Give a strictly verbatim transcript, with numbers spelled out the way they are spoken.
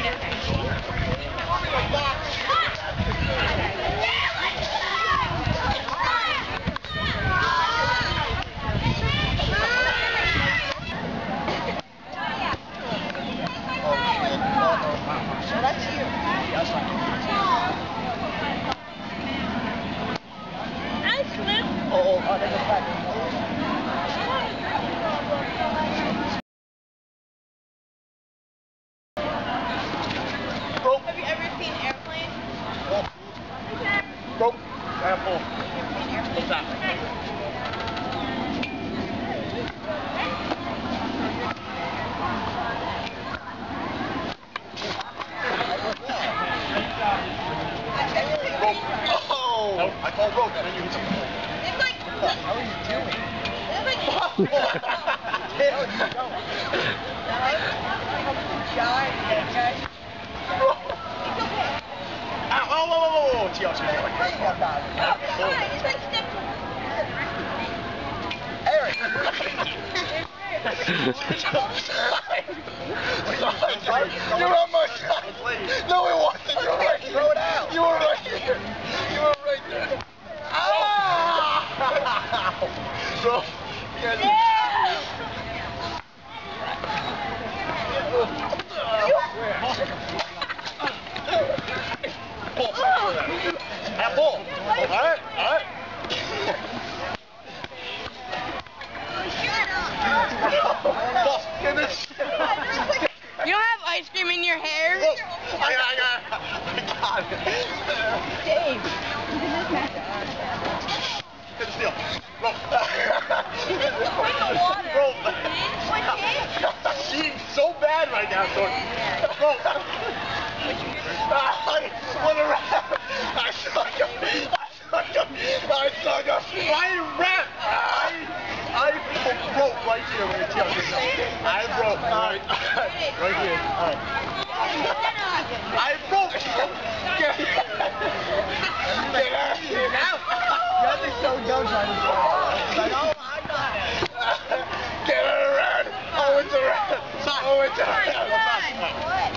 Have you ever seen Airplane? Rope. Apple. What's that? Oh! Nope. I called rope. And then you hit you. It's like. How are you doing? It's like. Where are you going? Ow, whoa, whoa, whoa, whoa, whoa, T R, excuse me. It's like step. Eric! You're on my side! No, it wasn't! You were right here! Throw it out! You were right here! You were right there! Ow! Bro, you guys are... Apple! Alright, alright. You don't have ice cream in your hair? I got, I got, I got it. Dave. Good steal. Bro. Bro. She's so bad right now, Thor. Bro. What a rap. I suck him. I suck him. I suck him. I rap. I, I broke right here when you tell me. I broke. Alright. Right here. Alright. I broke. Get, get out of here now. You guys are so dumb trying to It's like, oh my god. Get it around. Oh, it's around. Oh, it's around.